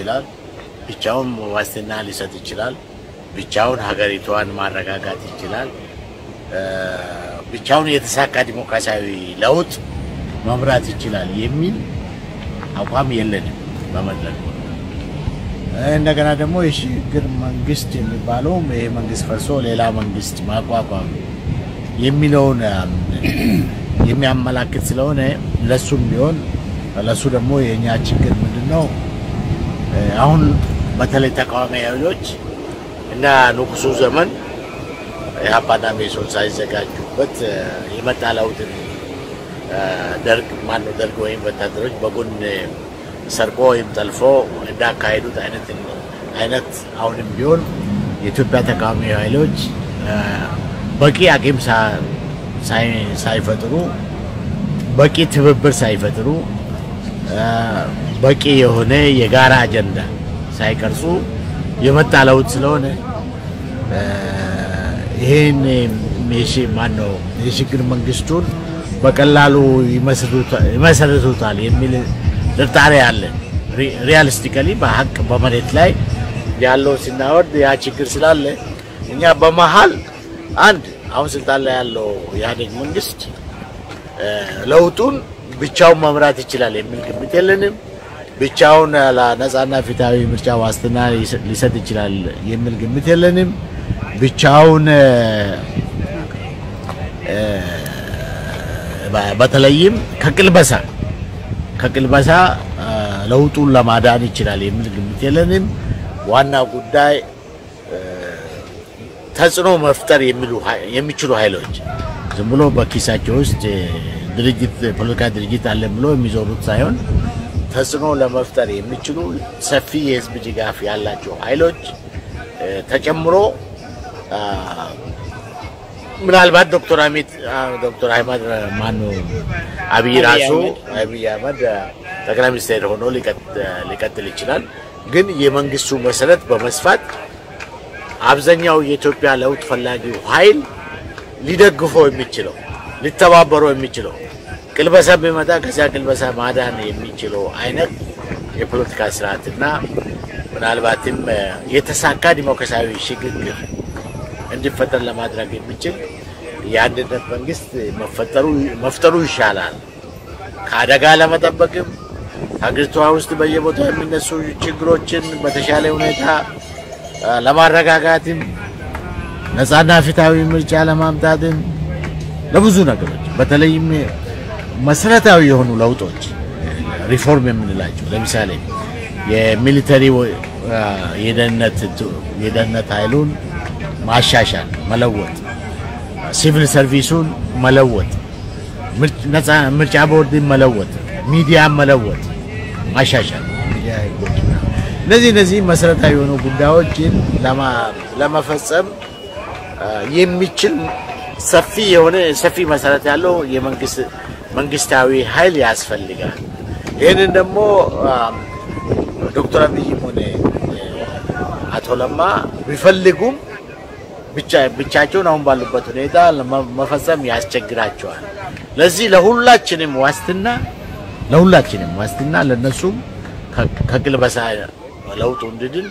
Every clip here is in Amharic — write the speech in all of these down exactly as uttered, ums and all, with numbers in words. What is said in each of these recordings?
ይችላል ብቻውን ዋስትና ሊሰጥ ይችላል ብቻውን ሀገሪቷን ማረጋጋት ይችላል ብቻውን የተሳካ ዲሞክራሲያዊ ለውጥ መምራት ይችላል የሚል አቋም የለንም በመድረክ እንደገና ደግሞ የሽግግር መንግስት የሚባለው ይሄ መንግስት ፈርሶ ሌላ መንግስት ማቋቋም የሚለውን የሚያመላክት ስለሆነ ለሱም ቢሆን ለሱ ደግሞ የኛ ችግር ምንድነው አሁን በተለይ ተቃዋሚ ኃይሎች እና ንጉሱ ዘመን ያባና ሜሶን ሳይዘጋጁበት የመጣላውትን ደርግ ማን ነው ደርግ ወይም ወታደሮች በጎን ሰርቆ ይምጠልፎ እንዳካሄዱት አይነት አይነት አሁንም ቢሆን የኢትዮጵያ ተቃዋሚ ኃይሎች በቂ አቅም ሳይፈጥሩ በቂ ትብብር ሳይፈጥሩ በቂ የሆነ የጋራ አጀንዳ ሳይቀርጹ የመጣላውት ስለሆነ ይሄን ሜሺ ማን ነው የሽግግር መንግስቱን በቀላሉ ይመሰርቱታል የሚል ጥርጣሬ አለ ሪያሊስቲካሊ በሐቅ በመሬት ላይ ያለው ሲናወርድ ያ ችግር ስላለ እኛ በመሃል አንድ አሁን ስልጣን ላይ ያለው ያደግ መንግስት ለውጡን ብቻውን መምራት ይችላል የሚል ግምት የለንም ብቻውን ለነጻና ፍትሃዊ ምርጫ ዋስትና ሊሰጥ ይችላል የሚል ግምት የለንም ብቻውን በተለይም ከቅልበሳ ከቅልበሳ ለውጡን ለማዳን ይችላል የሚል ግምት የለንም ዋና ጉዳይ ተጽዕኖ መፍጠር የሚሉ የሚችሉ ኃይሎች ዝም ብሎ በኪሳቸው ውስጥ ድርጅት ፖለቲካ ድርጅት አለ ብሎ የሚዞሩት ሳይሆን ተጽዕኖ ለመፍጠር የሚችሉ ሰፊ የህዝብ ድጋፍ ያላቸው ኃይሎች ተጨምሮ ምናልባት ዶክተር አሚት ዶክተር አህመድ ማኑ አብይ ራሱ አብይ አህመድ ጠቅላይ ሚኒስትር ሆኖ ሊቀጥል ይችላል ግን የመንግስቱ መሰረት በመስፋት አብዛኛው የኢትዮጵያ ለውጥ ፈላጊው ኃይል ሊደግፈው የሚችለው ሊተባበረው የሚችለው ቅልበሳ በመጣ ከዛ ቅልበሳ ማዳን የሚችለው አይነት የፖለቲካ ስርዓትና ምናልባትም የተሳካ ዲሞክራሲያዊ ሽግግር እንዲፈጠር ለማድረግ የሚችል የአንድነት መንግስት መፈጠሩ መፍጠሩ ይሻላል ከአደጋ ለመጠበቅም ሀገሪቷ ውስጥ በየቦታው የሚነሱ ችግሮችን በተሻለ ሁኔታ ለማረጋጋትም ነጻና ፍትሃዊ ምርጫ ለማምጣትም ለብዙ ነገሮች በተለይም መሰረታዊ የሆኑ ለውጦች ሪፎርም የምንላቸው ለምሳሌ የሚሊተሪ የደህንነት የደህንነት ኃይሉን ማሻሻል መለወጥ ሲቪል ሰርቪሱን መለወጥ ነጻ ምርጫ ቦርድን መለወጥ ሚዲያ መለወጥ ማሻሻል ሚዲያ ለዚህ ለዚህ መሰረታዊ የሆኑ ጉዳዮችን ለማፈጸም የሚችል ሰፊ የሆነ ሰፊ መሰረት ያለው የመንግስት መንግስታዊ ኃይል ያስፈልጋል ይሄንን ደግሞ ዶክተር አብይ ሆነ አቶ ለማ ቢፈልጉም ብቻ ብቻቸውን አሁን ባሉበት ሁኔታ ለመፈጸም ያስቸግራቸዋል ለዚህ ለሁላችንም ዋስትና ለሁላችንም ዋስትና ለነሱ ከቅልበሳ ለውጡ እንድድን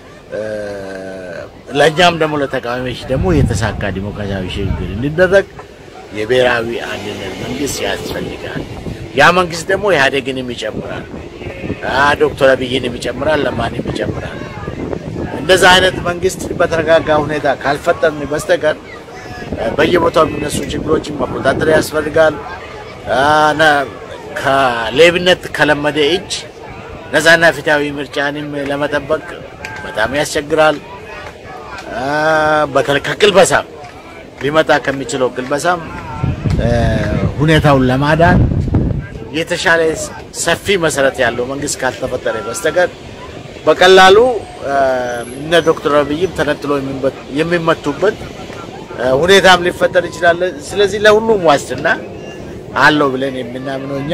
ለኛም ደግሞ ለተቃዋሚዎች ደግሞ የተሳካ ዲሞክራሲያዊ ሽግግር እንዲደረግ የብሔራዊ አንድነት መንግስት ያስፈልጋል ያ መንግስት ደግሞ ኢህአዴግንም ይጨምራል አ ዶክተር አብይንም ይጨምራል ለማንም ይጨምራል እንደዛ አይነት መንግስት በተረጋጋ ሁኔታ ካልፈጠርን በስተቀር በየቦታው የሚነሱ ችግሮችን መቆጣጠር ያስፈልጋል አና ከሌብነት ከለመደ እጅ ነፃና ፍትሃዊ ምርጫንም ለመጠበቅ በጣም ያስቸግራል በተለይ ከቅልበሳ ሊመጣ ከሚችለው ቅልበሳም ሁኔታውን ለማዳን የተሻለ ሰፊ መሰረት ያለው መንግስት ካልተፈጠረ በስተቀር በቀላሉ እነ ዶክተር አብይም ተነጥሎ የሚመቱበት ሁኔታም ሊፈጠር ይችላል ስለዚህ ለሁሉም ዋስትና አለው ብለን የምናምነውኛ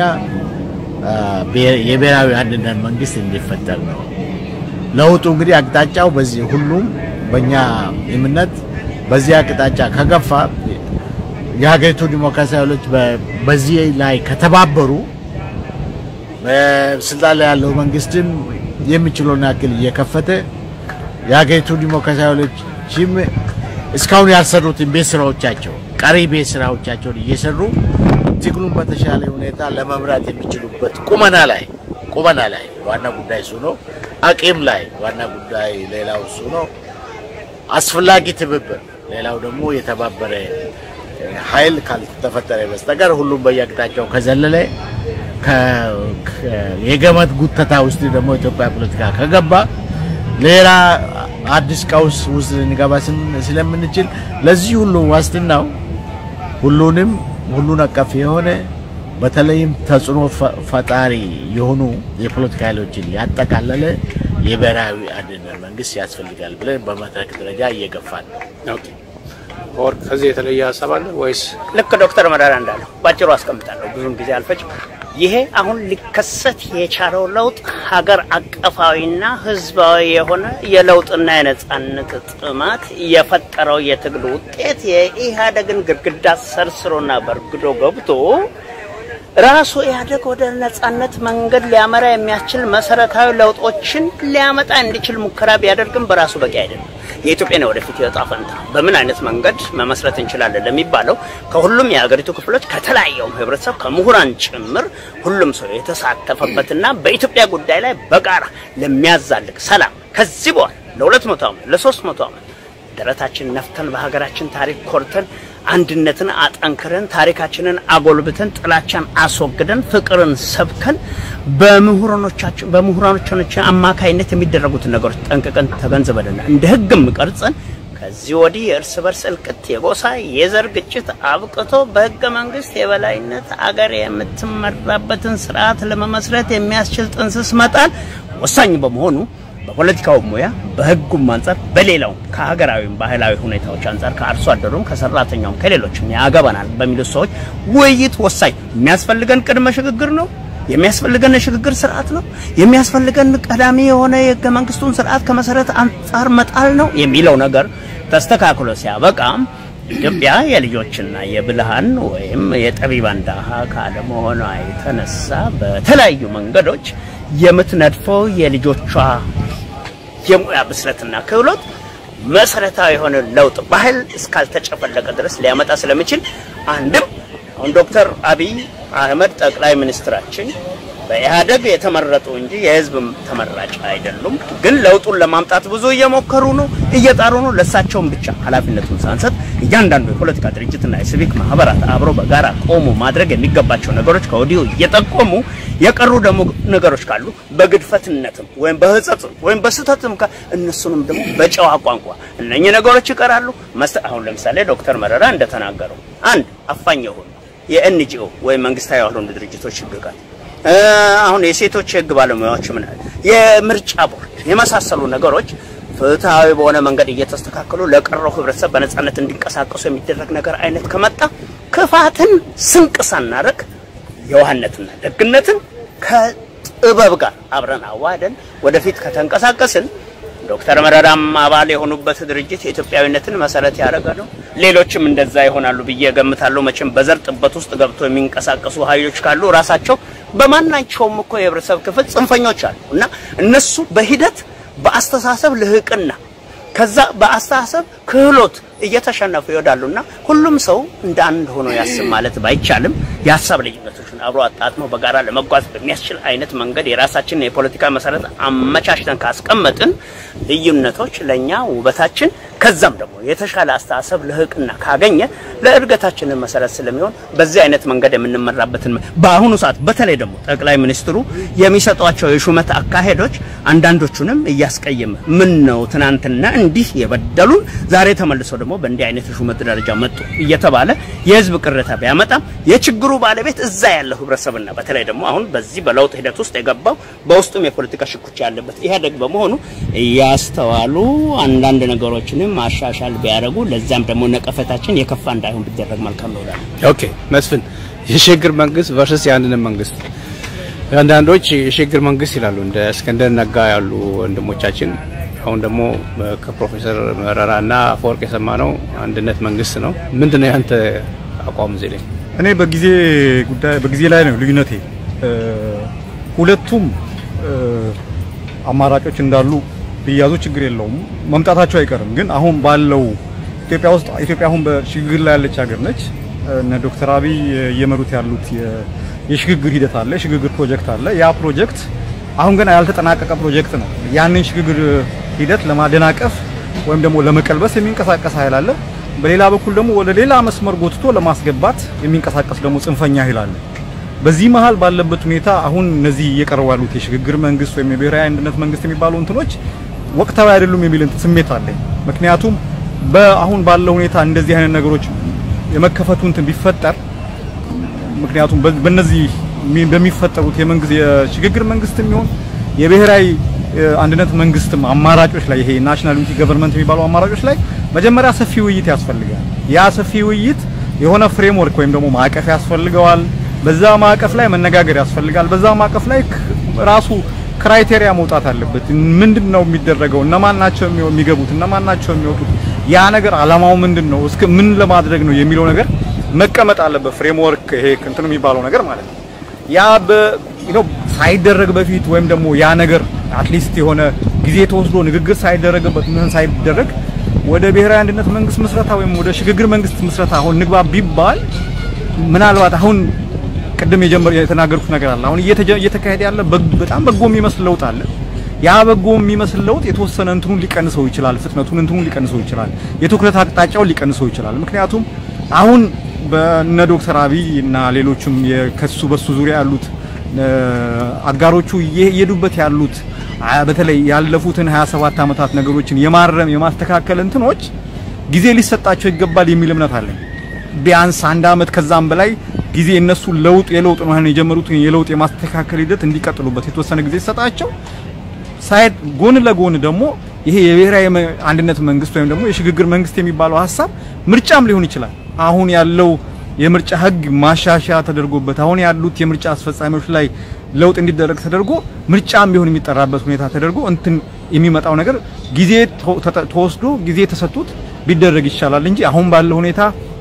የብሔራዊ አንድነት መንግስት እንዲፈጠር ነው ለውጡ እንግዲህ አቅጣጫው በዚህ ሁሉም በእኛ እምነት በዚህ አቅጣጫ ከገፋ የሀገሪቱ ዲሞክራሲያዊዎች በዚህ ላይ ከተባበሩ በስልጣን ላይ ያለው መንግስትም የሚችለውን ያክል እየከፈተ ያገይቱ ዲሞክራሲያዊዎችም እስካሁን ያልሰሩትን ቤት ስራዎቻቸው ቀሪ ቤት ስራዎቻቸውን እየሰሩ ትግሉን በተሻለ ሁኔታ ለመምራት የሚችሉበት ቁመና ላይ ቁመና ላይ ዋና ጉዳይ እሱ ነው። አቂም ላይ ዋና ጉዳይ ሌላው እሱ ነው። አስፈላጊ ትብብር ሌላው ደግሞ የተባበረ ኃይል ካልተፈጠረ በስተቀር ሁሉም በየአቅጣጫው ከዘለለ የገመድ ጉተታ ውስጥ ደግሞ ኢትዮጵያ ፖለቲካ ከገባ ሌላ አዲስ ቀውስ ውስጥ እንገባ ስለምንችል ለዚህ ሁሉ ዋስትናው ሁሉንም ሁሉን አቀፍ የሆነ በተለይም ተጽዕኖ ፈጣሪ የሆኑ የፖለቲካ ኃይሎችን ያጠቃለለ የብሔራዊ አንድነት መንግስት ያስፈልጋል ብለን በመድረክ ደረጃ እየገፋን ነው። ወር ከዚህ የተለየ ሐሳብ አለ ወይስ ልክ ዶክተር መረራ እንዳለው ባጭሩ አስቀምጣለሁ ብዙም ጊዜ አልፈጅም። ይሄ አሁን ሊከሰት የቻለው ለውጥ ሀገር አቀፋዊና ህዝባዊ የሆነ የለውጥና የነጻነት ጥማት የፈጠረው የትግል ውጤት የኢህአዴግን ግድግዳ ሰርስሮና በርግዶ ገብቶ ራሱ ኢህአዴግ ወደ ነጻነት መንገድ ሊያመራ የሚያስችል መሰረታዊ ለውጦችን ሊያመጣ እንዲችል ሙከራ ቢያደርግም በራሱ በቂ አይደለም። የኢትዮጵያ ነው ወደፊት የጣፈንታ በምን አይነት መንገድ መመስረት እንችላለን ለሚባለው ከሁሉም የሀገሪቱ ክፍሎች ከተለያየው ህብረተሰብ ከምሁራን ጭምር ሁሉም ሰው የተሳተፈበትና በኢትዮጵያ ጉዳይ ላይ በጋራ ለሚያዛልቅ ሰላም ከዚህ በኋላ ለሁለት መቶ ዓመት ለሶስት መቶ ዓመት ደረታችን ነፍተን በሀገራችን ታሪክ ኮርተን አንድነትን አጠንክረን ታሪካችንን አጎልብተን ጥላቻን አስወግደን ፍቅርን ሰብከን በምሁራኖቻችን በምሁራኖቻችን አማካይነት የሚደረጉት ነገሮች ጠንቅቀን ተገንዝበንና እንደ ህግም ቀርጸን ከዚህ ወዲህ የእርስ በርስ እልቅት የጎሳ የዘር ግጭት አብቅቶ በህገ መንግስት የበላይነት አገር የምትመራበትን ስርዓት ለመመስረት የሚያስችል ጥንስስ መጣል ወሳኝ በመሆኑ በፖለቲካው ሙያ በህጉም አንፃር በሌላው ከሀገራዊ ባህላዊ ሁኔታዎች አንፃር ከአርሶ አደሩም ከሰራተኛውም ከሌሎችም ያገባናል በሚሉ ሰዎች ውይይት ወሳኝ የሚያስፈልገን ቅድመ ሽግግር ነው። የሚያስፈልገን ሽግግር ስርዓት ነው። የሚያስፈልገን ቀዳሚ የሆነ የህገ መንግስቱን ስርዓት ከመሰረት አንፃር መጣል ነው የሚለው ነገር ተስተካክሎ ሲያበቃም ኢትዮጵያ የልጆችና የብልሃን ወይም የጠቢባን ዳሃ ካለመሆኗ የተነሳ በተለያዩ መንገዶች የምትነድፈው የልጆቿ የሙያ ብስለትና ክህሎት መሰረታዊ የሆነ ለውጥ ባህል እስካልተጨፈለቀ ድረስ ሊያመጣ ስለሚችል አንድም አሁን ዶክተር አብይ አህመድ ጠቅላይ ሚኒስትራችን በኢህአዴግ የተመረጡ እንጂ የህዝብ ተመራጭ አይደሉም። ግን ለውጡን ለማምጣት ብዙ እየሞከሩ ነው እየጣሩ ነው። ለሳቸውም ብቻ ኃላፊነቱን ሳንሰጥ እያንዳንዱ የፖለቲካ ድርጅትና የሲቪክ ማህበራት አብሮ በጋራ ቆሞ ማድረግ የሚገባቸው ነገሮች ከወዲሁ እየጠቆሙ የቀሩ ደግሞ ነገሮች ካሉ በግድፈትነትም ወይም በህጸጽም ወይም በስህተትም እነሱንም ደግሞ በጨዋ ቋንቋ እነኚህ ነገሮች ይቀራሉ። አሁን ለምሳሌ ዶክተር መረራ እንደተናገረው አንድ አፋኝ የሆኑ የኤንጂኦ ወይም መንግስታዊ ያልሆኑ ድርጅቶች ይገጋል አሁን የሴቶች ህግ ባለሙያዎች ምን የምርጫ ቦርድ የመሳሰሉ ነገሮች ፍትሃዊ በሆነ መንገድ እየተስተካከሉ ለቀረው ህብረተሰብ በነጻነት እንዲንቀሳቀሱ የሚደረግ ነገር አይነት ከመጣ ክፋትን ስንቅሳናረክ የዋህነትና ደግነትን ከጥበብ ጋር አብረን አዋደን ወደፊት ከተንቀሳቀስን ዶክተር መረራም አባል የሆኑበት ድርጅት የኢትዮጵያዊነትን መሰረት ያደረገ ነው። ሌሎችም እንደዛ ይሆናሉ ብዬ ገምታለሁ። መቼም በዘር ጥበት ውስጥ ገብቶ የሚንቀሳቀሱ ኃይሎች ካሉ ራሳቸው በማናቸውም እኮ የህብረተሰብ ክፍል ጽንፈኞች አሉ እና እነሱ በሂደት በአስተሳሰብ ልህቅና ከዛ በአስተሳሰብ ክህሎት እየተሸነፉ ይወዳሉና ሁሉም ሰው እንደ አንድ ሆኖ ያስብ ማለት ባይቻልም የሐሳብ ልዩነቶችን አብሮ አጣጥሞ በጋራ ለመጓዝ በሚያስችል አይነት መንገድ የራሳችንን የፖለቲካ መሰረት አመቻችተን ካስቀመጥን ልዩነቶች ለኛ ውበታችን ከዛም ደግሞ የተሻለ አስተሳሰብ ልህቅና ካገኘ ለእድገታችን መሰረት ስለሚሆን በዚህ አይነት መንገድ የምንመራበትን በአሁኑ ሰዓት በተለይ ደግሞ ጠቅላይ ሚኒስትሩ የሚሰጧቸው የሹመት አካሄዶች አንዳንዶቹንም እያስቀየመ ምን ነው ትናንትና እንዲህ የበደሉን ዛሬ ተመልሰው ደግሞ በእንዲህ አይነት ሹመት ደረጃ መጡ እየተባለ የህዝብ ቅሬታ ቢያመጣም የችግሩ ባለቤት እዛ ያለው ህብረተሰብና በተለይ ደግሞ አሁን በዚህ በለውጥ ሂደት ውስጥ የገባው በውስጡም የፖለቲካ ሽኩቻ ያለበት ኢህአዴግ በመሆኑ ያስተዋሉ አንዳንድ ነገሮችን ማሻሻል ቢያረጉ ለዛም ደግሞ ነቀፈታችን የከፋ እንዳይሆን ቢደረግ መልካም ነው። ኦኬ መስፍን የሽግግር መንግስት versus የአንድነት መንግስት አንዳንዶች የሽግግር መንግስት ይላሉ እንደ እስክንድር ነጋ ያሉ ወንድሞቻችን አሁን ደግሞ ከፕሮፌሰር መረራና ፎርቅ የሰማነው አንድነት መንግስት ነው። ምንድነው ያንተ አቋም እዚህ ላይ? እኔ በጊዜ ጉዳይ በጊዜ ላይ ነው ልዩነቴ። ሁለቱም አማራጮች እንዳሉ ቢያዙ ችግር የለውም መምጣታቸው አይቀርም ግን አሁን ባለው ኢትዮጵያ ውስጥ ኢትዮጵያ አሁን በሽግግር ላይ ያለች ሀገር ነች እነ ዶክተር አብይ እየመሩት ያሉት የሽግግር ሂደት አለ የሽግግር ፕሮጀክት አለ ያ ፕሮጀክት አሁን ገና ያልተጠናቀቀ ፕሮጀክት ነው ያንን ሽግግር ሂደት ለማደናቀፍ ወይም ደግሞ ለመቀልበስ የሚንቀሳቀስ ኃይል አለ በሌላ በኩል ደግሞ ወደ ሌላ መስመር ጎትቶ ለማስገባት የሚንቀሳቀስ ደግሞ ጽንፈኛ ኃይል አለ በዚህ መሃል ባለበት ሁኔታ አሁን እነዚህ እየቀረቡ ያሉት የሽግግር መንግስት ወይም የብሔራዊ አንድነት መንግስት የሚባሉ እንትኖች ወቅታዊ አይደሉም የሚል ስሜት አለኝ ምክንያቱም በአሁን ባለው ሁኔታ እንደዚህ አይነት ነገሮች የመከፈቱ እንትን ቢፈጠር ምክንያቱም በእነዚህ በሚፈጠሩት የመንግስት የሽግግር መንግስትም ይሁን የብሔራዊ አንድነት መንግስትም አማራጮች ላይ ይሄ ናሽናል ዩኒቲ ገቨርንመንት የሚባለው አማራጮች ላይ መጀመሪያ ሰፊ ውይይት ያስፈልጋል ያ ሰፊ ውይይት የሆነ ፍሬምወርክ ወይም ደግሞ ማዕቀፍ ያስፈልጋል በዛ ማዕቀፍ ላይ መነጋገር ያስፈልጋል በዛ ማዕቀፍ ላይ ራሱ ክራይቴሪያ መውጣት አለበት ምንድነው የሚደረገው እነማን ናቸው የሚገቡት እነማን ናቸው የሚወጡት ያ ነገር አላማው ምንድነው እስከ ምን ለማድረግ ነው የሚለው ነገር መቀመጥ አለበት ፍሬምወርክ ይሄ እንትኑ የሚባለው ነገር ማለት ነው ያ በ you know ሳይደረግ በፊት ወይም ደግሞ ያ ነገር አትሊስት የሆነ ጊዜ ተወስዶ ንግግር ሳይደረግበት ምን ሳይደረግ ወደ ብሔራዊ አንድነት መንግስት መስረታ ወይም ወደ ሽግግር መንግስት መስረታ አሁን ንግባ ቢባል ምናልባት አሁን ቀደም የጀመረ የተናገርኩት ነገር አለ አሁን እየተካሄደ ያለ በጣም በጎ የሚመስል ለውጥ አለ ያ በጎ የሚመስል ለውጥ የተወሰነ እንትኑን ሊቀንሰው ይችላል ፍጥነቱን እንትኑን ሊቀንሰው ይችላል የትኩረት አቅጣጫው ሊቀንሰው ይችላል ምክንያቱም አሁን በእነ ዶክተር አብይ እና ሌሎችም የከሱ በሱ ዙሪያ ያሉት አጋሮቹ እየሄዱበት ያሉት በተለይ ያለፉትን ሃያ ሰባት አመታት ነገሮችን የማረም የማስተካከል እንትኖች ጊዜ ሊሰጣቸው ይገባል የሚል እምነት አለኝ ቢያንስ አንድ አመት ከዛም በላይ ጊዜ እነሱ ለውጥ የለውጥ ነው የጀመሩት የለውጥ የማስተካከል ሂደት እንዲቀጥሉበት የተወሰነ ጊዜ ሰጣቸው ሳይድ ጎን ለጎን ደግሞ ይሄ የብሔራዊ አንድነት መንግስት ወይም ደግሞ የሽግግር መንግስት የሚባለው ሐሳብ ምርጫም ሊሆን ይችላል አሁን ያለው የምርጫ ህግ ማሻሻያ ተደርጎበት አሁን ያሉት የምርጫ አስፈጻሚዎች ላይ ለውጥ እንዲደረግ ተደርጎ ምርጫም ቢሆን የሚጠራበት ሁኔታ ተደርጎ እንትን የሚመጣው ነገር ጊዜ ተወስዶ ጊዜ ተሰጥቶት ቢደረግ ይሻላል እንጂ አሁን ባለው ሁኔታ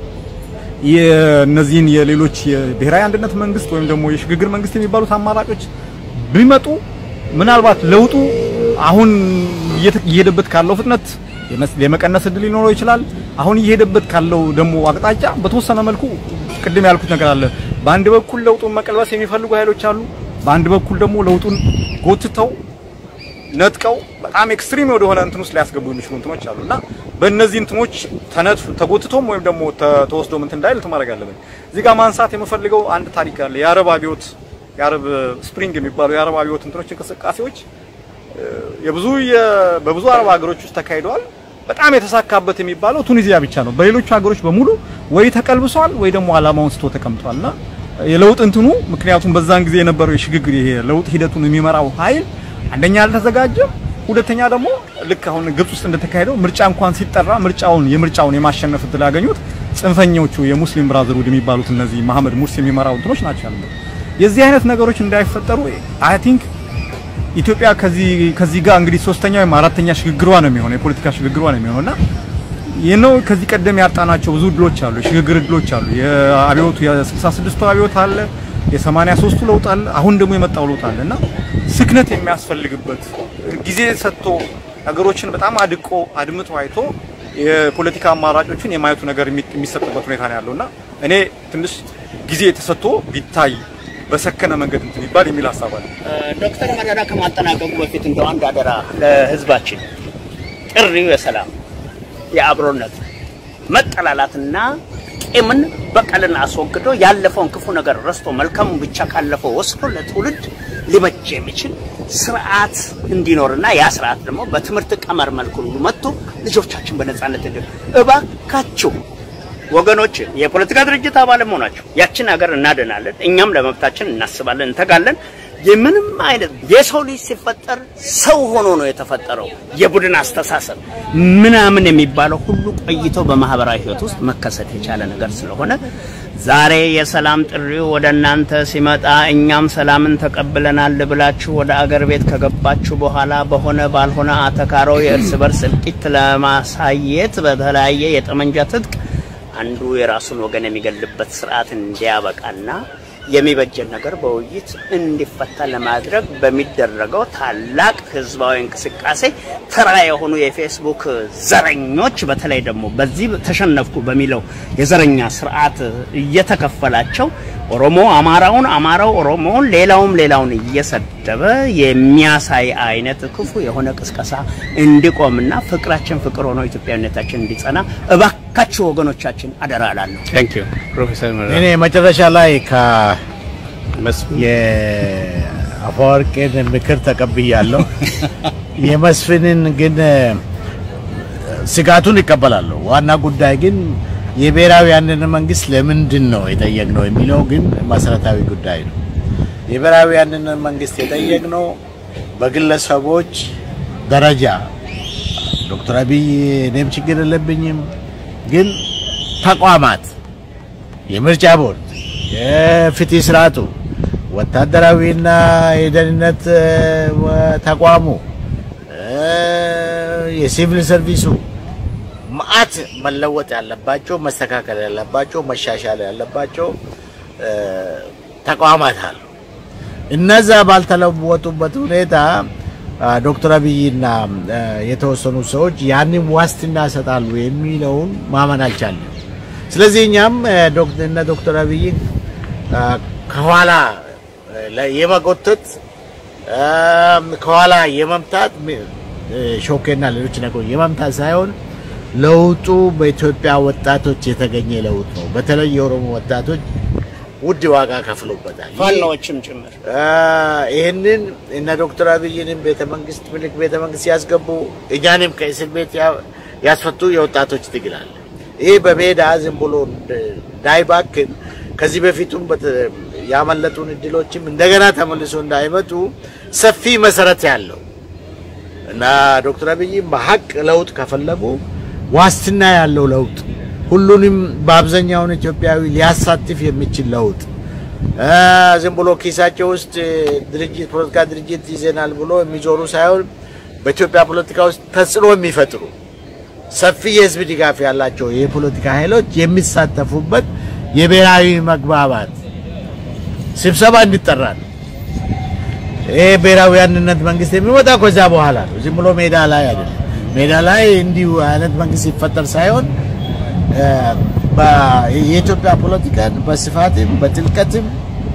የነዚህን የሌሎች የብሔራዊ አንድነት መንግስት ወይም ደግሞ የሽግግር መንግስት የሚባሉት አማራጮች ቢመጡ ምናልባት ለውጡ አሁን እየሄደበት ካለው ፍጥነት የመቀነስ እድል ሊኖረው ይችላል አሁን እየሄደበት ካለው ደግሞ አቅጣጫ በተወሰነ መልኩ ቅድም ያልኩት ነገር አለ በአንድ በኩል ለውጡን መቀልበስ የሚፈልጉ ኃይሎች አሉ በአንድ በኩል ደግሞ ለውጡን ጎትተው ነጥቀው በጣም ኤክስትሪም ወደ ሆነ እንትኑስ ሊያስገቡ የሚችሉ እንትኖች አሉና በእነዚህ እንትኖች ተነጥ ተጎትቶም ወይም ደግሞ ተወስዶ ምን እንዳይል ተማረግ አለበት እዚህ ጋር ማንሳት የምፈልገው አንድ ታሪክ አለ የአረብ አብዮት የአረብ ስፕሪንግ የሚባለው የአረብ አብዮት እንትኖች እንቅስቃሴዎች የብዙ በብዙ አረብ ሀገሮች ውስጥ ተካሂደዋል በጣም የተሳካበት የሚባለው ቱኒዚያ ብቻ ነው በሌሎች ሀገሮች በሙሉ ወይ ተቀልብሷል ወይ ደግሞ አላማውን ስቶ ተቀምጧልና የለውጥ እንትኑ ምክንያቱም በዛን ጊዜ የነበረው የሽግግር ይሄ ለውጥ ሂደቱን የሚመራው ኃይል አንደኛ አልተዘጋጀም ሁለተኛ ደግሞ ልክ አሁን ግብጽ ውስጥ እንደተካሄደው ምርጫ እንኳን ሲጠራ ምርጫውን የምርጫውን የማሸነፍ እድል ያገኙት ጽንፈኞቹ የሙስሊም ብራዘርሁድ የሚባሉት እነዚህ መሐመድ ሙርሲ የሚመራው እንትኖች ናቸው ያሉት የዚህ አይነት ነገሮች እንዳይፈጠሩ አይ ቲንክ ኢትዮጵያ ከዚህ ከዚህ ጋር እንግዲህ ሶስተኛው ወይ አራተኛ ሽግግሯ ነው የሚሆነው የፖለቲካ ሽግግሯ ነው የሚሆነውና የነው ከዚህ ቀደም ያጣናቸው ብዙ ድሎች አሉ ሽግግር ድሎች አሉ የአብዮቱ የ66ቱ አብዮት አለ የ83ቱ ለውጥ አለ አሁን ደግሞ የመጣው ለውጥ አለና ስክነት የሚያስፈልግበት ጊዜ ሰጥቶ ነገሮችን በጣም አድቆ አድምቶ አይቶ የፖለቲካ አማራጮችን የማየቱ ነገር የሚሰጥበት ሁኔታ ነው ያለውና እኔ ትንሽ ጊዜ ተሰጥቶ ቢታይ በሰከነ መንገድ እንትን ይባል የሚል ሐሳብ አለ ዶክተር መረራ ከማጠናቀቁ በፊት እንደው አንድ አደራ ለህዝባችን ጥሪው የሰላም የአብሮነት መጠላላትና ቂምን በቀልን አስወግዶ ያለፈውን ክፉ ነገር ረስቶ መልካሙን ብቻ ካለፈው ወስዶ ለትውልድ ሊበጅ የሚችል ስርዓት እንዲኖርና ያ ስርዓት ደግሞ በትምህርት ቀመር መልኩ መጥቶ ልጆቻችን በነጻነት እንዲኖሩ እባካችሁ ወገኖች የፖለቲካ ድርጅት አባል መሆናችሁ ያችን ሀገር እናደናለን እኛም ለመብታችን እናስባለን እንተጋለን የምንም አይነት የሰው ልጅ ሲፈጠር ሰው ሆኖ ነው የተፈጠረው የቡድን አስተሳሰብ ምናምን የሚባለው ሁሉ ቆይቶ በማህበራዊ ህይወት ውስጥ መከሰት የቻለ ነገር ስለሆነ ዛሬ የሰላም ጥሪው ወደ እናንተ ሲመጣ እኛም ሰላምን ተቀበለናል ብላችሁ ወደ አገር ቤት ከገባችሁ በኋላ በሆነ ባልሆነ አተካሮ የእርስ በርስ እልቂት ለማሳየት በተለያየ የጠመንጃ ትጥቅ አንዱ የራሱን ወገን የሚገልበት ስርዓት እንዲያበቃና የሚበጀን ነገር በውይይት እንዲፈታ ለማድረግ በሚደረገው ታላቅ ህዝባዊ እንቅስቃሴ ተራ የሆኑ የፌስቡክ ዘረኞች በተለይ ደግሞ በዚህ ተሸነፍኩ በሚለው የዘረኛ ስርዓት እየተከፈላቸው ኦሮሞ አማራውን አማራው ኦሮሞውን ሌላውም ሌላውን እየሰደበ የሚያሳይ አይነት ክፉ የሆነ ቅስቀሳ እንዲቆምና ፍቅራችን ፍቅር ሆኖ ኢትዮጵያዊነታችን እንዲጸና እባካችሁ ወገኖቻችን አደራ አላለሁ። Thank you ፕሮፌሰር መረራ። እኔ መጨረሻ ላይ ከ የአፈወርቄን ምክር ተቀብያለሁ። የመስፍንን ግን ስጋቱን ይቀበላለሁ። ዋና ጉዳይ ግን የብሔራዊ አንድነት መንግስት ለምንድን ነው የጠየቅነው የሚለው ግን መሰረታዊ ጉዳይ ነው። የብሔራዊ አንድነት መንግስት የጠየቅነው በግለሰቦች ደረጃ ዶክተር አብይ እኔም ችግር የለብኝም፣ ግን ተቋማት የምርጫ ቦርድ፣ የፍትህ ስርዓቱ፣ ወታደራዊና የደህንነት ተቋሙ፣ የሲቪል ሰርቪሱ ማአት መለወጥ ያለባቸው መስተካከል ያለባቸው መሻሻል ያለባቸው ተቋማት አሉ። እነዛ ባልተለወጡበት ሁኔታ ዶክተር አብይና የተወሰኑ ሰዎች ያንን ዋስትና ሰጣሉ የሚለውን ማመን አልቻለም። ስለዚህ እኛም ዶክተርና ዶክተር አብይ ከኋላ የመጎተት ከኋላ የመምታት ሾኬና ሌሎች ነገሮች የመምታት ሳይሆን ለውጡ በኢትዮጵያ ወጣቶች የተገኘ ለውጥ ነው። በተለይ የኦሮሞ ወጣቶች ውድ ዋጋ ከፍሎበታል። ፋኖዎችም ጭምር ይሄንን እነ ዶክተር አብይንም ቤተ መንግስት ምልክ ቤተ መንግስት ያስገቡ እኛንም ከእስር ቤት ያስፈቱ የወጣቶች ትግል አለ። ይሄ በሜዳ ዝም ብሎ እንዳይባክን ከዚህ በፊቱም ያመለጡን እድሎችም እንደገና ተመልሶ እንዳይመጡ ሰፊ መሰረት ያለው እና ዶክተር አብይ በሐቅ ለውጥ ከፈለጉ ዋስትና ያለው ለውጥ ሁሉንም በአብዛኛው ኢትዮጵያዊ ሊያሳትፍ የሚችል ለውጥ ዝም ብሎ ኪሳቸው ውስጥ ድርጅት ፖለቲካ ድርጅት ይዘናል ብሎ የሚዞሩ ሳይሆን በኢትዮጵያ ፖለቲካ ውስጥ ተጽዕኖ የሚፈጥሩ ሰፊ የህዝብ ድጋፍ ያላቸው የፖለቲካ ኃይሎች የሚሳተፉበት የብሔራዊ መግባባት ስብሰባ እንዲጠራል። ይሄ ብሔራዊ አንድነት መንግስት የሚወጣው ከዛ በኋላ ነው። ዝም ብሎ ሜዳ ላይ አይደለም። ሜዳ ላይ እንዲሁ አይነት መንግስት ይፈጠር ሳይሆን የኢትዮጵያ ፖለቲካን በስፋትም በጥልቀትም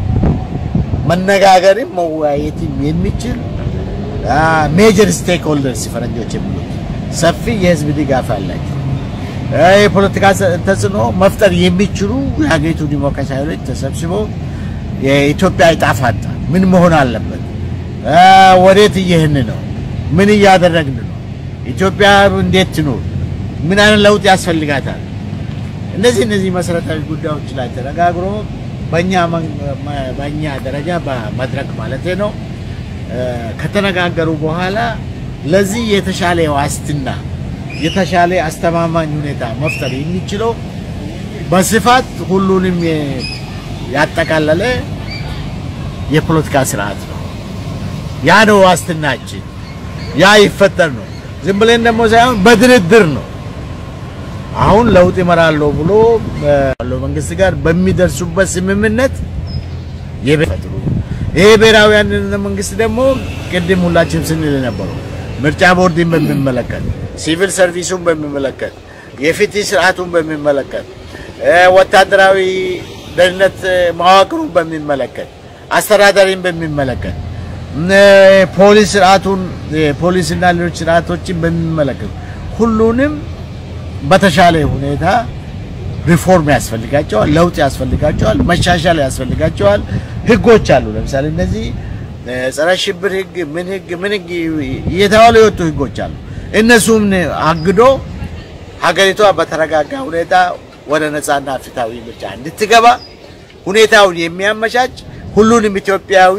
መነጋገርም መወያየትም የሚችል ሜጀር ስቴክ ሆልደርስ ፈረንጆች የሚሉት ሰፊ የህዝብ ድጋፍ አላቸው። የፖለቲካ ተጽዕኖ መፍጠር የሚችሉ የሀገሪቱ ዲሞክራሲያዊ ኃይሎች ተሰብስበው የኢትዮጵያ ዕጣ ፈንታ ምን መሆን አለበት፣ ወዴት እየሄድን ነው፣ ምን እያደረግን ነው፣ ኢትዮጵያ እንዴት ትኖር፣ ምን አይነት ለውጥ ያስፈልጋታል፣ እነዚህ እነዚህ መሰረታዊ ጉዳዮች ላይ ተነጋግሮ በእኛ በእኛ ደረጃ በመድረክ ማለት ነው ከተነጋገሩ በኋላ ለዚህ የተሻለ ዋስትና የተሻለ አስተማማኝ ሁኔታ መፍጠር የሚችለው በስፋት ሁሉንም ያጠቃለለ የፖለቲካ ስርዓት ነው። ያ ነው ዋስትናችን፣ ያ ይፈጠር ነው። ዝም ብለን ደግሞ ሳይሆን በድርድር ነው። አሁን ለውጥ ይመራሉ ብሎ ባለው መንግስት ጋር በሚደርሱበት ስምምነት የበፈጥሩ ይሄ ብሔራዊ አንድነት መንግስት ደግሞ ቅድም ሁላችንም ስንል ነበረው ምርጫ ቦርድን በሚመለከት ሲቪል ሰርቪሱን በሚመለከት የፍትህ ስርዓቱን በሚመለከት ወታደራዊ ደህንነት መዋቅሩን በሚመለከት አስተዳደሪን በሚመለከት ፖሊስ ስርዓቱን ፖሊስና ሌሎች ስርዓቶችን በሚመለከት ሁሉንም በተሻለ ሁኔታ ሪፎርም ያስፈልጋቸዋል፣ ለውጥ ያስፈልጋቸዋል፣ መሻሻል ያስፈልጋቸዋል። ህጎች አሉ። ለምሳሌ እነዚህ ጸረ ሽብር ህግ ምን ህግ ምን ህግ እየተባሉ የወጡ ህጎች አሉ። እነሱም አግዶ ሀገሪቷ በተረጋጋ ሁኔታ ወደ ነፃና ፍትሃዊ ምርጫ እንድትገባ ሁኔታውን የሚያመቻች ሁሉንም ኢትዮጵያዊ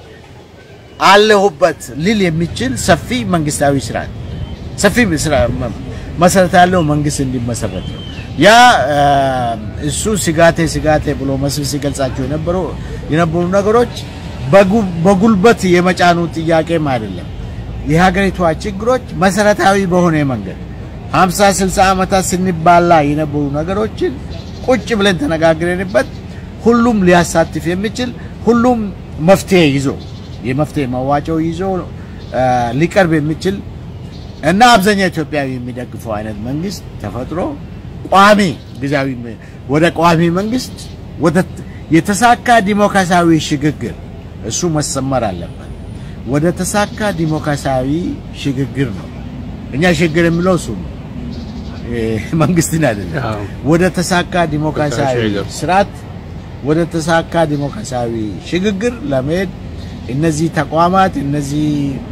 አለሁበት ሊል የሚችል ሰፊ መንግስታዊ ስርዓት ሰፊ መሰረት ያለው መንግስት እንዲመሰረት ነው። ያ እሱ ስጋቴ ስጋቴ ብሎ መስል ሲገልጻቸው የነበሩ የነበሩ ነገሮች በጉልበት የመጫኑ ጥያቄም አይደለም። የሀገሪቷ ችግሮች መሰረታዊ በሆነ መንገድ ሃምሳ ስልሳ ዓመታት ስንባላ የነበሩ ነገሮችን ቁጭ ብለን ተነጋግረንበት ሁሉም ሊያሳትፍ የሚችል ሁሉም መፍትሄ ይዞ የመፍትሄ መዋጮው ይዞ ሊቀርብ የሚችል እና አብዛኛው ኢትዮጵያዊ የሚደግፈው አይነት መንግስት ተፈጥሮ ቋሚ ግዛዊ ወደ ቋሚ መንግስት ወደ የተሳካ ዲሞክራሲያዊ ሽግግር እሱ መሰመር አለበት ወደ ተሳካ ዲሞክራሲያዊ ሽግግር ነው እኛ ሽግግር የሚለው እሱ ነው መንግስትን አይደለም ወደ ተሳካ ዲሞክራሲያዊ ስርዓት ወደ ተሳካ ዲሞክራሲያዊ ሽግግር ለመሄድ እነዚህ ተቋማት እነዚህ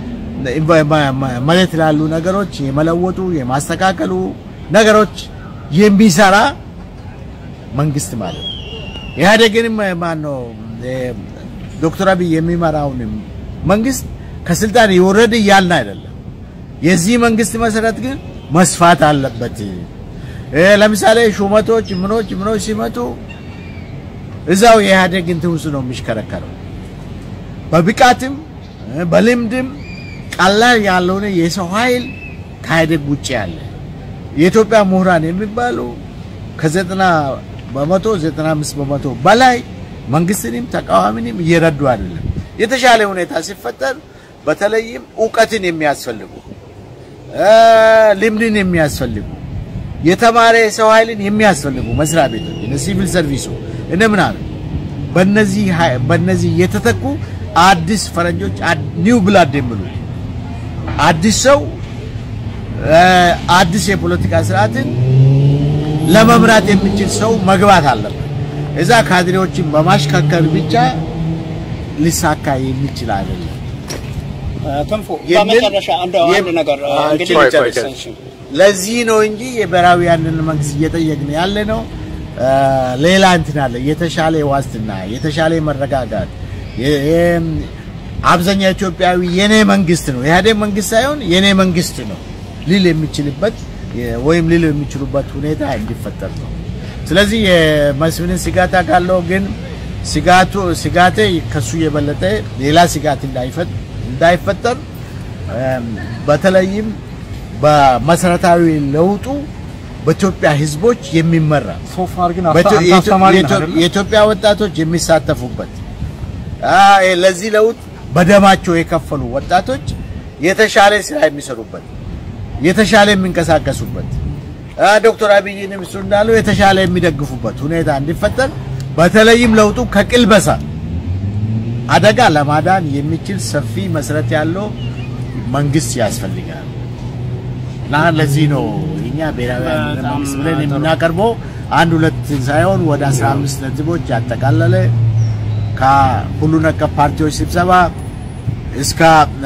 ማለት ላሉ ነገሮች የመለወጡ የማስተካከሉ ነገሮች የሚሰራ መንግስት ማለት ኢህአዴግንም ማን ነው ዶክተር አብይ የሚመራው መንግስት ከስልጣን ይወረድ ያልና አይደለም የዚህ መንግስት መሰረት ግን መስፋት አለበት ለምሳሌ ሹመቶች ምኖች ምኖች ሲመጡ እዛው የኢህአዴግ እንትውስ ነው የሚሽከረከረው በብቃትም በልምድም ቀላል ያለውን የሰው ኃይል ከኢህአዴግ ውጪ ያለ የኢትዮጵያ ምሁራን የሚባሉ ከዘጠና በመቶ ዘጠና አምስት በመቶ በላይ መንግስትንም ተቃዋሚንም እየረዱ አይደለም የተሻለ ሁኔታ ሲፈጠር በተለይም ዕውቀትን የሚያስፈልጉ ልምድን የሚያስፈልጉ የተማረ ሰው ኃይልን የሚያስፈልጉ መስሪያ ቤቶች እነ ሲቪል ሰርቪሱ እነ ምናምን በእነዚህ በእነዚህ የተተኩ አዲስ ፈረንጆች ኒው ብላድ የሚሉ አዲስ ሰው አዲስ የፖለቲካ ስርዓትን ለመምራት የሚችል ሰው መግባት አለበት እዛ ካድሬዎችን በማሽከርከር ብቻ ሊሳካ የሚችል አይደለም ተንፎ በመጨረሻ አንደው አንድ ነገር እንግዲህ ለዚህ ነው እንጂ የብሔራዊ አንድነት መንግስት እየጠየቅን ያለ ነው ሌላ እንትን አለ የተሻለ ዋስትና የተሻለ መረጋጋት አብዛኛው ኢትዮጵያዊ የኔ መንግስት ነው ኢህአዴግ መንግስት ሳይሆን የኔ መንግስት ነው ሊል የሚችልበት ወይም ሊል የሚችሉበት ሁኔታ እንዲፈጠር ነው ስለዚህ የመስፍንን ስጋት አካለው ግን ስጋቱ ስጋቴ ከሱ የበለጠ ሌላ ስጋት እንዳይፈጠር እንዳይፈጠር በተለይም በመሰረታዊ ለውጡ በኢትዮጵያ ህዝቦች የሚመራ ሶፋር ግን አስተማሪ የኢትዮጵያ ወጣቶች የሚሳተፉበት ለዚህ ለውጥ በደማቸው የከፈሉ ወጣቶች የተሻለ ስራ የሚሰሩበት የተሻለ የሚንቀሳቀሱበት ዶክተር አብይንም እሱ እንዳለው የተሻለ የሚደግፉበት ሁኔታ እንዲፈጠር በተለይም ለውጡ ከቅልበሳ አደጋ ለማዳን የሚችል ሰፊ መሰረት ያለው መንግስት ያስፈልጋል ና ለዚህ ነው እኛ ብሔራዊ መንግስት ብለን የምናቀርበው አንድ ሁለት ሳይሆን ወደ አስራ አምስት ነጥቦች ያጠቃለለ ከሁሉን አቀፍ ፓርቲዎች ስብሰባ እስከ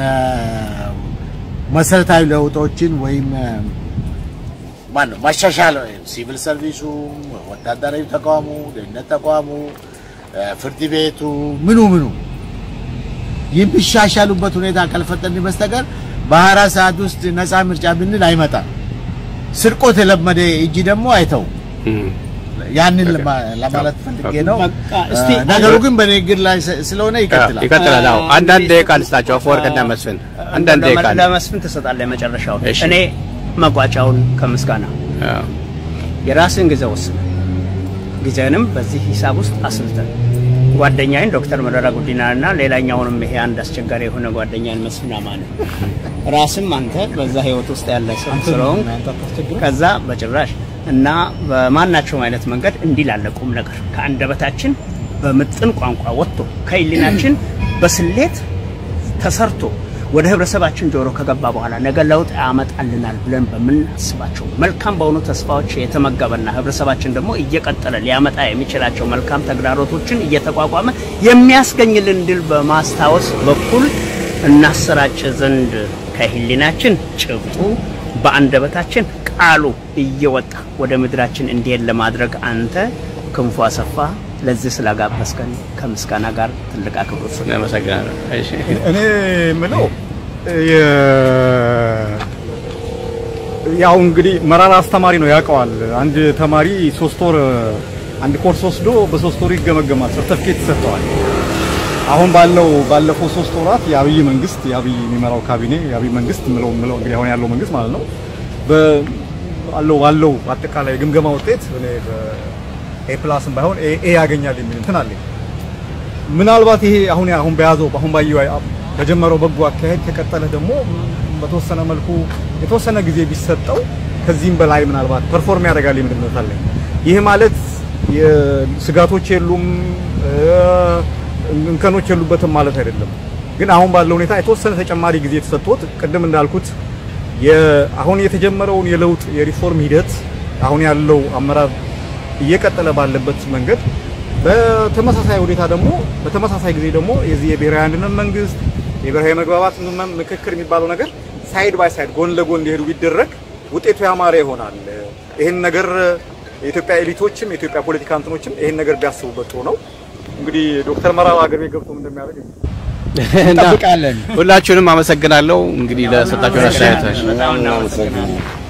መሰረታዊ ለውጦችን ወይም ማን ነው ማሻሻል ሲቪል ሰርቪሱ ወታደራዊ ተቋሙ ደህንነት ተቋሙ ፍርድ ቤቱ ምኑ ምኑ የሚሻሻሉበት ሁኔታ ካልፈጠርን በስተቀር በአራት ሰዓት ውስጥ ነፃ ምርጫ ብንል አይመጣም ስርቆት የለመደ እጂ ደግሞ አይተው ያንን ለማለት ፈልጌ ነው እስቲ ነገሩ ግን በንግግር ላይ ስለሆነ ይቀጥላል ይቀጥላል አዎ አንዳንድ ደቂቃ ልስጣቸው አፈወርቅና መስፍን አንዳንድ ደቂቃ ለመስፍን ተሰጣለ መጨረሻው እኔ መጓጫውን ከምስጋና የራስን ጊዜ ወስነ ጊዜንም በዚህ ሂሳብ ውስጥ አስልተን ጓደኛዬን ዶክተር መረራ ጉዲናና ሌላኛውንም ይሄ አንድ አስቸጋሪ የሆነ ጓደኛዬን መስፍን አማነ ራስም አንተ በዛ ህይወት ውስጥ ያለ ሰው ስለሆን ከዛ በጭራሽ እና በማናቸው አይነት መንገድ እንዲላለቁም ነገር ከአንደበታችን በመጥን ቋንቋ ወጥቶ ከይልናችን በስሌት ተሰርቶ ወደ ህብረተሰባችን ጆሮ ከገባ በኋላ ነገ ለውጥ ያመጣልናል ብለን በመናስባቸው መልካም በሆኑ ተስፋዎች የተመገበና ህብረተሰባችን ደግሞ እየቀጠለ ሊያመጣ የሚችላቸው መልካም ተግዳሮቶችን እየተቋቋመ የሚያስገኝልን ድል በማስታወስ በኩል እናሰራጭ ዘንድ ከህሊናችን ጭብጡ በአንደበታችን ቃሉ እየወጣ ወደ ምድራችን እንዲሄድ ለማድረግ አንተ ክንፉ አሰፋ ለዚህ ስላጋበስከን ከምስጋና ጋር ትልቅ አክብሮት ስለማመሰግናለሁ እሺ እኔ ምለው ያው እንግዲህ መራራ አስተማሪ ነው ያውቀዋል አንድ ተማሪ ሶስት ወር አንድ ኮርስ ወስዶ በሶስት ወር ይገመገማል ሰርቲፊኬት ይሰጠዋል አሁን ባለው ባለፈው ሶስት ወራት የአብይ መንግስት የአብይ የሚመራው ካቢኔ የአብይ መንግስት ምለው ምለው እንግዲህ አሁን ያለው መንግስት ማለት ነው በአለው ባለው አጠቃላይ ግምገማ ውጤት እኔ ኤ ፕላስም ባይሆን ኤ ያገኛል የሚል እንትን አለ ምናልባት ይሄ አሁን አሁን በያዘው አሁን ባየው በጀመረው በጎ አካሄድ ከቀጠለ ደግሞ በተወሰነ መልኩ የተወሰነ ጊዜ ቢሰጠው ከዚህም በላይ ምናልባት ፐርፎርም ያደርጋል የሚል እምነት አለኝ ይሄ ማለት የስጋቶች የሉም እንከኖች የሉበትም ማለት አይደለም ግን አሁን ባለው ሁኔታ የተወሰነ ተጨማሪ ጊዜ ተሰጥቶት ቅድም እንዳልኩት የአሁን የተጀመረውን የለውጥ የሪፎርም ሂደት አሁን ያለው አመራር እየቀጠለ ባለበት መንገድ በተመሳሳይ ሁኔታ ደግሞ በተመሳሳይ ጊዜ ደግሞ የዚህ የብሔራዊ አንድነት መንግስት የብሔራዊ መግባባት ምክክር የሚባለው ነገር ሳይድ ባይ ሳይድ ጎን ለጎን እንዲሄዱ ቢደረግ ውጤቱ ያማረ ይሆናል ይሄን ነገር የኢትዮጵያ ኤሊቶችም የኢትዮጵያ ፖለቲካ እንትኖችም ይሄን ነገር ቢያስቡበት ጥሩ ነው እንግዲህ ዶክተር መራራ ሀገር ቤት ገብቶ እንደሚያደርግ እንጠብቃለን ሁላችሁንም አመሰግናለሁ እንግዲህ ለሰጣችሁ አስተያየታችሁ በጣም እናመሰግናለን